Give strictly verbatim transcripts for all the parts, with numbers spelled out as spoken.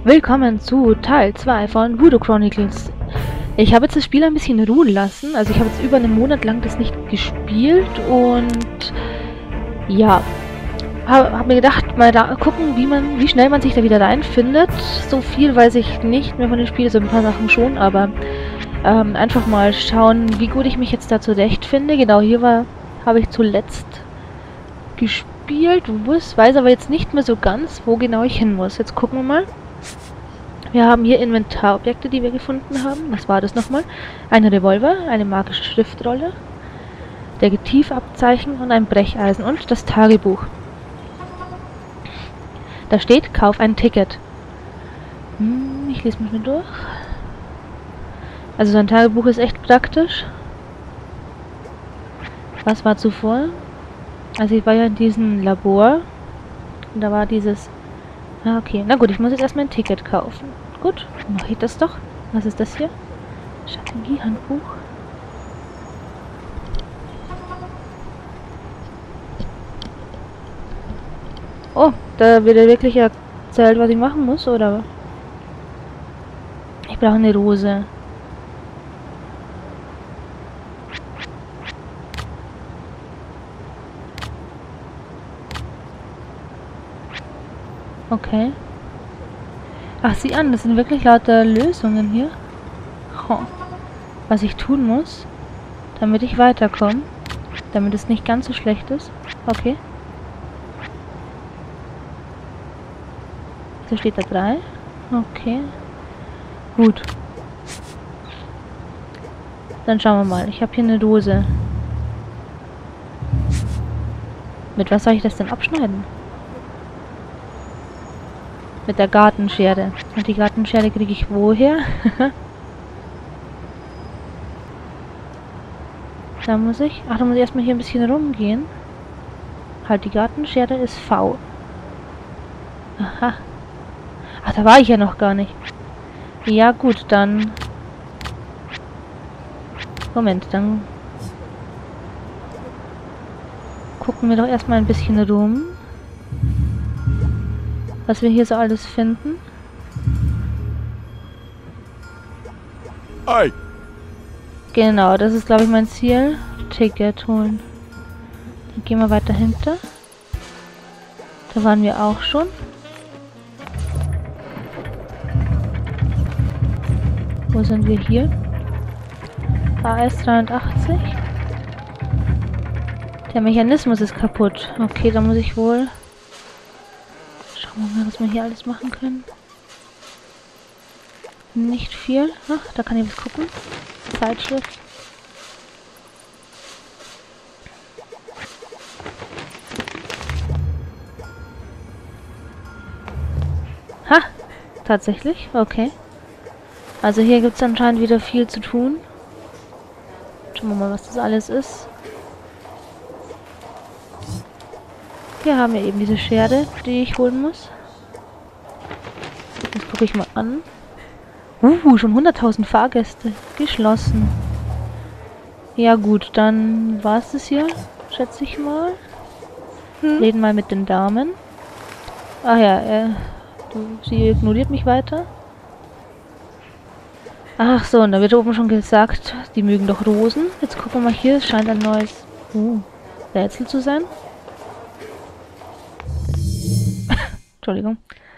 Willkommen zu Teil zwei von Voodoo Chronicles. Ich habe jetzt das Spiel ein bisschen ruhen lassen. Also ich habe jetzt über einen Monat lang das nicht gespielt und ja, habe hab mir gedacht, mal da gucken, wie man, wie schnell man sich da wieder reinfindet. So viel weiß ich nicht mehr von dem Spiel, so ein paar Sachen schon, aber ähm, einfach mal schauen, wie gut ich mich jetzt da zurechtfinde. Genau, hier war, habe ich zuletzt gespielt, muss, weiß aber jetzt nicht mehr so ganz, wo genau ich hin muss. Jetzt gucken wir mal. Wir haben hier Inventarobjekte, die wir gefunden haben. Was war das nochmal? Ein Revolver, eine magische Schriftrolle, der Getiefabzeichen und ein Brecheisen und das Tagebuch. Da steht, kauf ein Ticket. Hm, ich lese mich mal durch. Also so ein Tagebuch ist echt praktisch. Was war zuvor? Also ich war ja in diesem Labor. Und da war dieses... Ah, okay. Na gut, ich muss jetzt erstmal ein Ticket kaufen. Gut, mache ich das doch. Was ist das hier? Strategiehandbuch. Oh, da wird ja wirklich erzählt, was ich machen muss, oder? Ich brauche eine Rose. Okay. Ach, sieh an, das sind wirklich lauter Lösungen hier. Oh. Was ich tun muss, damit ich weiterkomme. Damit es nicht ganz so schlecht ist. Okay. So steht da drei. Okay. Gut. Dann schauen wir mal. Ich habe hier eine Dose. Mit was soll ich das denn abschneiden? Mit der Gartenschere. Und die Gartenschere kriege ich woher? Da muss ich... Ach, da muss ich erstmal hier ein bisschen rumgehen. Halt, die Gartenschere ist V. Aha. Ach, da war ich ja noch gar nicht. Ja gut, dann... Moment, dann... Gucken wir doch erstmal ein bisschen rum. Was wir hier so alles finden. Ei. Genau, das ist glaube ich mein Ziel. Ticket holen. Dann gehen wir weiter hinter. Da waren wir auch schon. Wo sind wir hier? A S dreiundachtzig. Der Mechanismus ist kaputt. Okay, da muss ich wohl... Schauen wir mal, was wir hier alles machen können. Nicht viel. Ach, da kann ich was gucken. Zeitschrift. Ha! Tatsächlich? Okay. Also hier gibt es anscheinend wieder viel zu tun. Schauen wir mal, was das alles ist. Hier haben wir eben diese Schere, die ich holen muss. Das gucke ich mal an. Uh, schon hunderttausend Fahrgäste. Geschlossen. Ja gut, dann war es das hier, schätze ich mal. Hm. Reden mal mit den Damen. Ach ja, äh, du, sie ignoriert mich weiter. Ach so, und da wird oben schon gesagt, die mögen doch Rosen. Jetzt gucken wir mal hier, es scheint ein neues uh, Rätsel zu sein. Entschuldigung.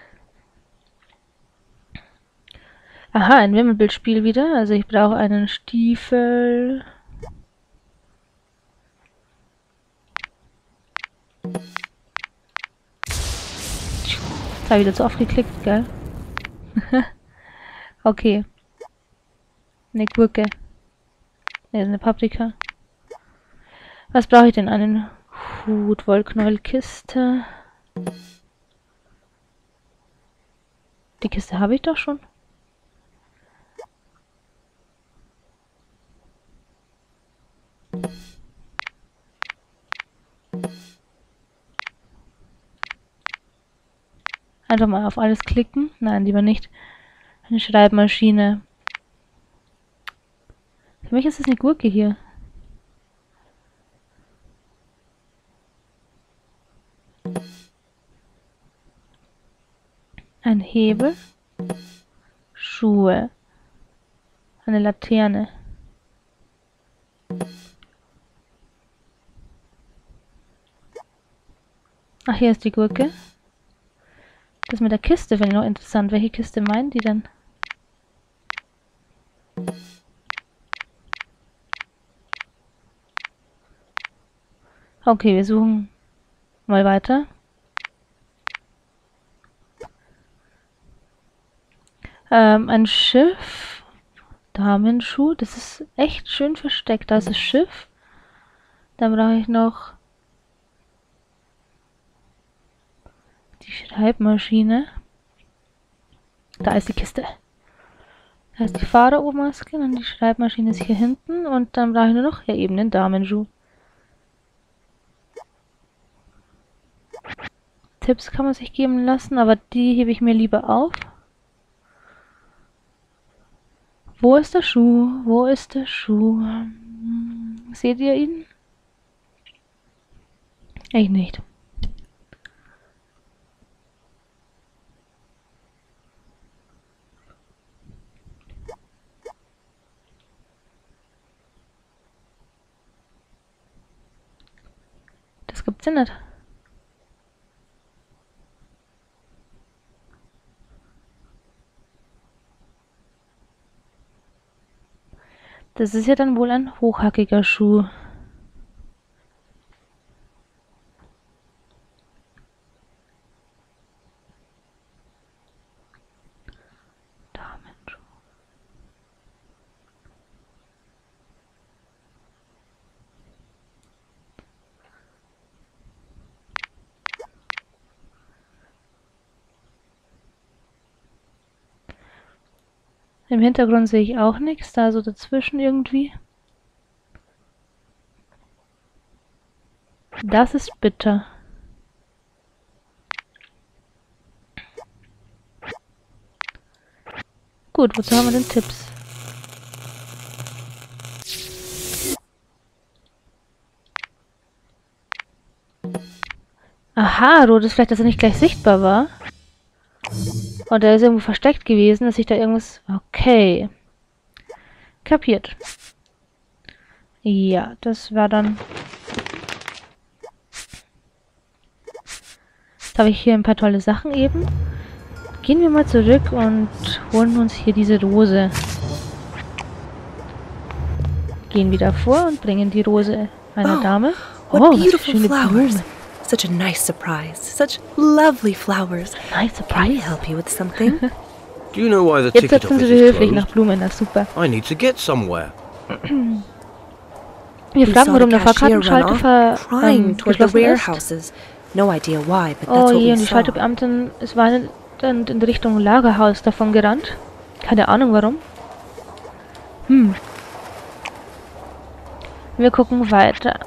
Aha, ein Wimmelbildspiel wieder. Also ich brauche einen Stiefel. Jetzt habe ich wieder zu oft geklickt, gell? Okay. Eine Gurke. Ne, das ist eine Paprika. Was brauche ich denn? Einen Hut, Wollknäuelkiste. Die Kiste habe ich doch schon. Einfach mal auf alles klicken. Nein, lieber nicht. Eine Schreibmaschine. Für mich ist es eine Gurke hier. Ein Hebel. Schuhe. Eine Laterne. Ach, hier ist die Gurke. Das mit der Kiste finde ich noch interessant. Welche Kiste meinen die denn? Okay, wir suchen mal weiter. Ähm, ein Schiff. Damenschuh. Das ist echt schön versteckt. Da ist das Schiff. Dann brauche ich noch die Schreibmaschine. Da ist die Kiste. Da ist die Pharao-Maske und die Schreibmaschine ist hier hinten. Und dann brauche ich nur noch ja eben den Damenschuh. Tipps kann man sich geben lassen, aber die hebe ich mir lieber auf. Wo ist der Schuh? Wo ist der Schuh? Seht ihr ihn? Ich nicht. Das gibt's ja nicht. Das ist ja dann wohl ein hochhackiger Schuh. Damenschuh. Im Hintergrund sehe ich auch nichts, da so dazwischen irgendwie. Das ist bitter. Gut, wozu haben wir denn Tipps? Aha, rotes vielleicht, dass er nicht gleich sichtbar war. Und er ist irgendwo versteckt gewesen, dass ich da irgendwas... Okay. Kapiert. Ja, das war dann... Jetzt habe ich hier ein paar tolle Sachen eben. Gehen wir mal zurück und holen uns hier diese Rose. Gehen wieder vor und bringen die Rose einer Oh, Dame. What Oh, was für beautiful schöne flowers. Blumen. Such a nice surprise. Such lovely flowers. Nice Can I surprise. help you with something? Do you know why the Jetzt ticket setzen office sie is höflich nach closed? Blumen, das ist super. I need to get somewhere. Wir We fragen, saw warum the der cashier run Fahrkartenschalter off, ver crying ähm, toward the geschlossen ist. warehouses. No idea why, but Oh that's what je, we und die saw. Schalterbeamtin ist weinend in, in Richtung Lagerhaus davon gerannt. Keine Ahnung warum. Hm. Wir gucken weiter.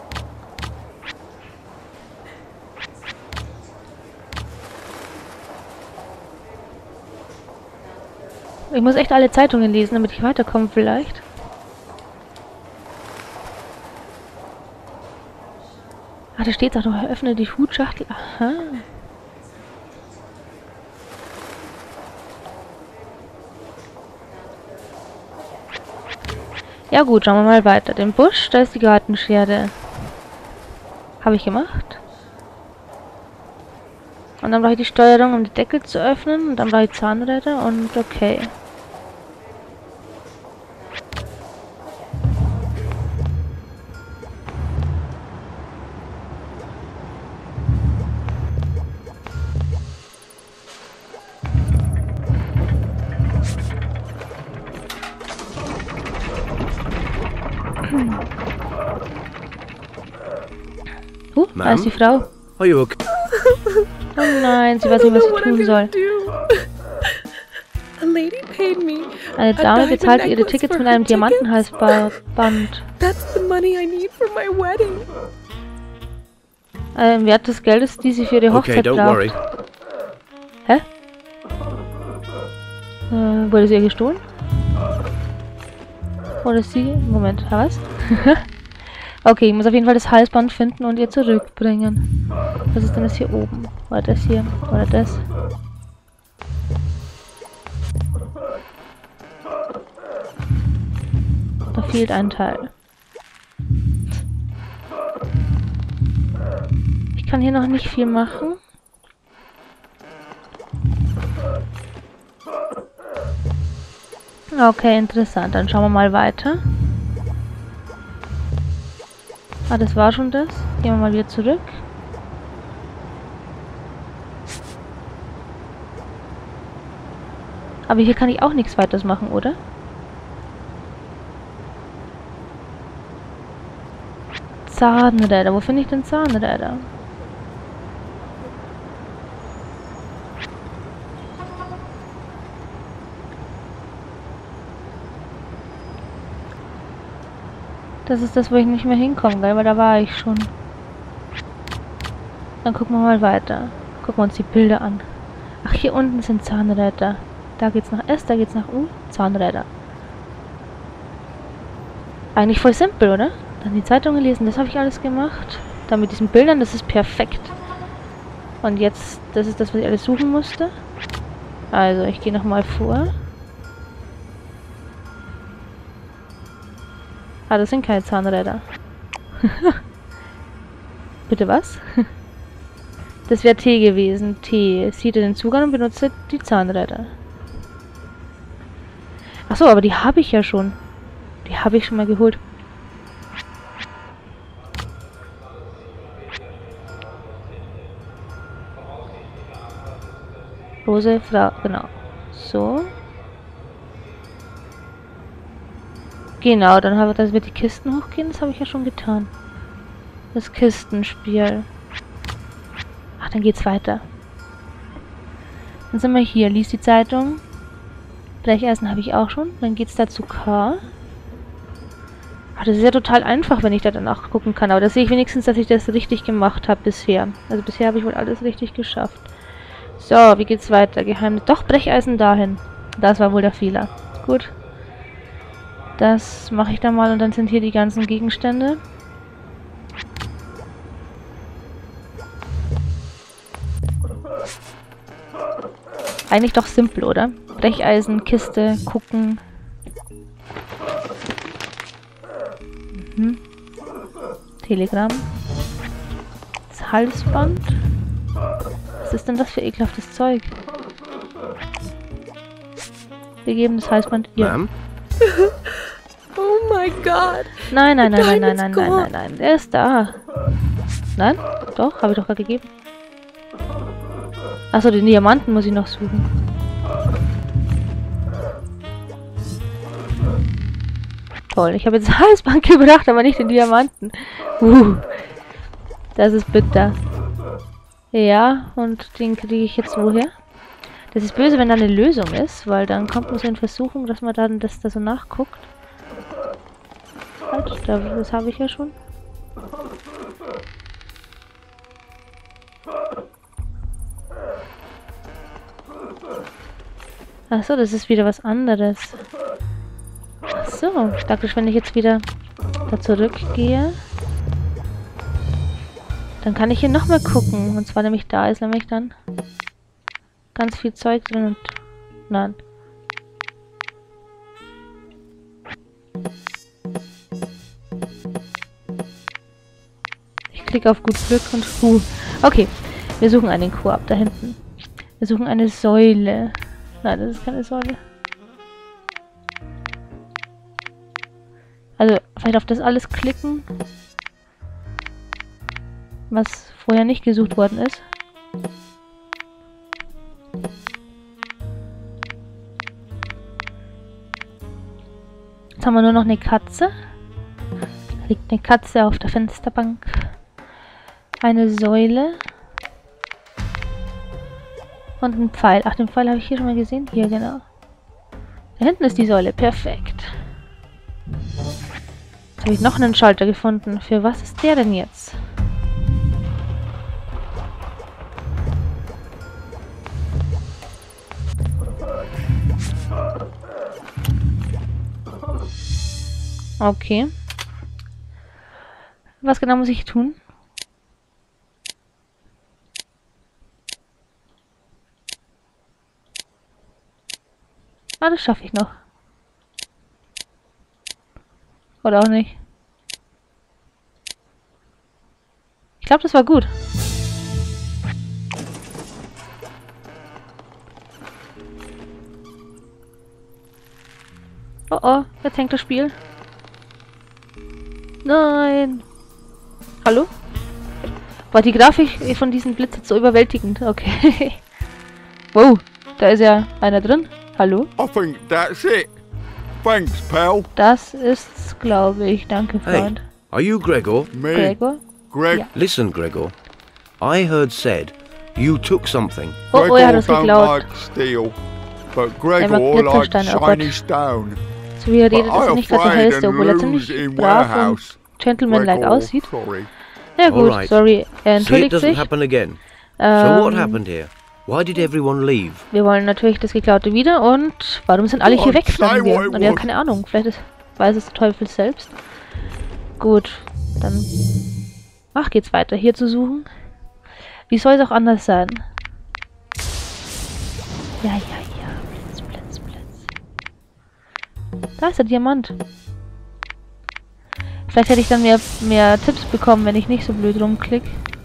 Ich muss echt alle Zeitungen lesen, damit ich weiterkomme vielleicht. Ah, da steht auch noch, öffne die Hutschachtel. Aha. Ja gut, schauen wir mal weiter. Den Busch, da ist die Gartenschere. Habe ich gemacht. Und dann brauche ich die Steuerung, um die Deckel zu öffnen. Und dann brauche ich Zahnräder und okay. Uh, da ist die Frau. Are you okay? Oh nein, sie weiß nicht, was sie tun soll. A lady paid me. Eine Dame bezahlt ihre Tickets mit einem Diamantenhalsband. That's the money I need for my wedding. Ein Wert des Geldes, die sie für ihre Okay, Hochzeit don't braucht. worry. Hä? Äh, wurde sie ihr gestohlen? Oder sie... Moment, was? Okay, ich muss auf jeden Fall das Halsband finden und ihr zurückbringen. Was ist denn das hier oben? Oder das hier? Oder das? fehlt ein Teil. Ich kann hier noch nicht viel machen. Okay, interessant. Dann schauen wir mal weiter. Ah, das war schon das. Gehen wir mal wieder zurück. Aber hier kann ich auch nichts weiteres machen, oder? Zahnräder. Wo finde ich denn Zahnräder? Das ist das, wo ich nicht mehr hinkomme, gell? Weil da war ich schon. Dann gucken wir mal weiter. Gucken wir uns die Bilder an. Ach, hier unten sind Zahnräder. Da geht's nach S, da geht's nach U. Zahnräder. Eigentlich voll simpel, oder? Dann die Zeitung gelesen, das habe ich alles gemacht. Dann mit diesen Bildern, das ist perfekt. Und jetzt, das ist das, was ich alles suchen musste. Also, ich gehe nochmal vor. Ah, das sind keine Zahnräder. Bitte was? Das wäre T gewesen. T. Sieht den Zugang und benutzt die Zahnräder. Achso, aber die habe ich ja schon. Die habe ich schon mal geholt. Rose, Frau, genau. So. Genau, dann habe ich, dass wir die Kisten hochgehen, das habe ich ja schon getan. Das Kistenspiel. Ach, dann geht's weiter. Dann sind wir hier, lies die Zeitung. Brecheisen habe ich auch schon. Dann geht's da zu K. Ach, das ist ja total einfach, wenn ich da danach gucken kann. Aber da sehe ich wenigstens, dass ich das richtig gemacht habe bisher. Also bisher habe ich wohl alles richtig geschafft. So, wie geht's weiter? Geheimnis. Doch, Brecheisen dahin. Das war wohl der Fehler. Gut. Das mache ich dann mal und dann sind hier die ganzen Gegenstände. Eigentlich doch simpel, oder? Brecheisen, Kiste, gucken. Mhm. Telegramm. Das Halsband. Was ist denn das für ekelhaftes Zeug? Wir geben das Halsband ihr. Ma'am? Oh my god. Nein, nein, nein, nein, nein, nein, nein, nein, nein. Der ist da. Nein? Doch, habe ich doch gerade gegeben. Achso, den Diamanten muss ich noch suchen. Toll, ich habe jetzt das Halsband gebracht, aber nicht den Diamanten. Uh, das ist bitter. Ja, und den kriege ich jetzt woher? Das ist böse, wenn da eine Lösung ist, weil dann kommt man so in Versuchung, dass man dann das da so nachguckt. Halt, das habe ich ja schon. Achso, das ist wieder was anderes. Achso, ich dachte, wenn ich jetzt wieder da zurückgehe, dann kann ich hier nochmal gucken. Und zwar nämlich da ist nämlich dann ganz viel Zeug drin und... Nein. Ich klicke auf gut Glück und... Uh. Okay, wir suchen einen Koop da hinten. Wir suchen eine Säule. Nein, das ist keine Säule. Also, vielleicht auf das alles klicken, was vorher nicht gesucht worden ist. Jetzt haben wir nur noch eine Katze. Da liegt eine Katze auf der Fensterbank. Eine Säule. Und ein Pfeil. Ach, den Pfeil habe ich hier schon mal gesehen. Hier, genau. Da hinten ist die Säule. Perfekt. Jetzt habe ich noch einen Schalter gefunden. Für was ist der denn jetzt? Okay. Was genau muss ich tun? Ah, das schaffe ich noch. Oder auch nicht. Ich glaube, das war gut. Oh oh, jetzt hängt das Spiel. Nein. Hallo? War die Grafik von diesem Blitz jetzt so überwältigend? Okay. Wow, da ist ja einer drin. Hallo? I think that's it. Thanks, pal. Das ist's, glaube ich. Danke, Hey, Freund. are you Gregor? Me, Gregor? Greg. Ja. Listen, Gregor. I heard said you took something. Oh, oh, er hat Gregor es don't geklaut. like steel, but mag Gregor likes Glitzersteine, oh Gott. shiny stone. So wie er redet, But ist er I nicht gerade der afraid hellste, and obwohl er lose ziemlich in brav warehouse. und gentlemanlike Gregor, aussieht. sorry. Ja gut, Alright. sorry. Er See it entschuldigt doesn't sich. happen again. So what Ähm, happened here? Why did everyone leave? wir wollen natürlich das Geklaute wieder und warum sind alle hier Oh, weg, fragen say wir. what it Und wir haben was. keine Ahnung, vielleicht ist, weiß es der Teufel selbst. Gut, dann ach, geht's weiter, hier zu suchen. Wie soll es auch anders sein? Ja, ja, ja, Blitz, Blitz, Blitz. Da ist der Diamant. Vielleicht hätte ich dann mehr, mehr Tipps bekommen, wenn ich nicht so blöd rumklick.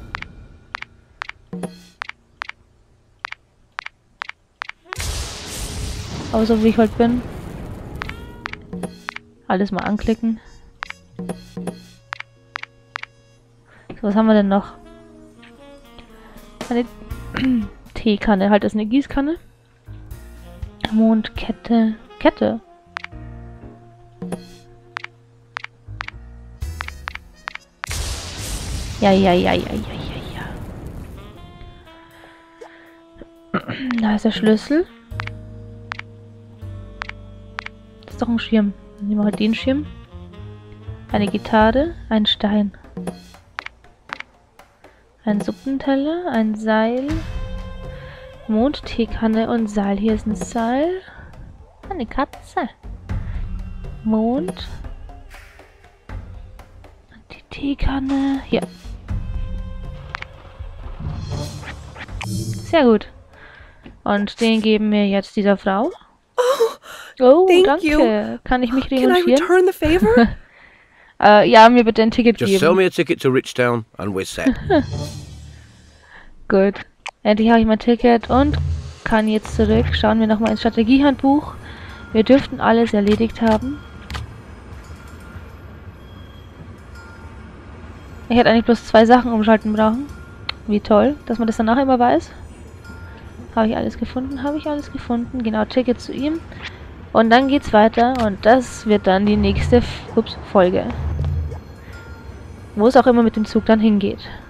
Aber so wie ich heute bin. Alles mal anklicken. So, was haben wir denn noch? Eine Teekanne, halt das ist eine Gießkanne. Mondkette. Kette. Ja, ja, ja, ja, ja, ja, ja. Da ist der Schlüssel. Das ist doch ein Schirm. Dann nehmen wir halt den Schirm. Eine Gitarre, ein Stein. Ein Suppenteller, ein Seil. Mond, Teekanne und Seil. Hier ist ein Seil. Eine Katze. Mond. Die Teekanne. Hier. Sehr gut. Und den geben wir jetzt dieser Frau. Oh, thank danke. you. Kann ich mich Can I revanchieren? return the favor? Äh, ja, mir bitte ein Ticket Just sell geben. me a ticket to Richtown and we're set. Gut. Endlich habe ich mein Ticket und kann jetzt zurück. Schauen wir nochmal ins Strategiehandbuch. Wir dürften alles erledigt haben. Ich hätte eigentlich bloß zwei Sachen umschalten brauchen. Wie toll, dass man das danach immer weiß. Habe ich alles gefunden? Habe ich alles gefunden? Genau, Ticket zu ihm. Und dann geht's weiter und das wird dann die nächste F ups, Folge. Wo es auch immer mit dem Zug dann hingeht.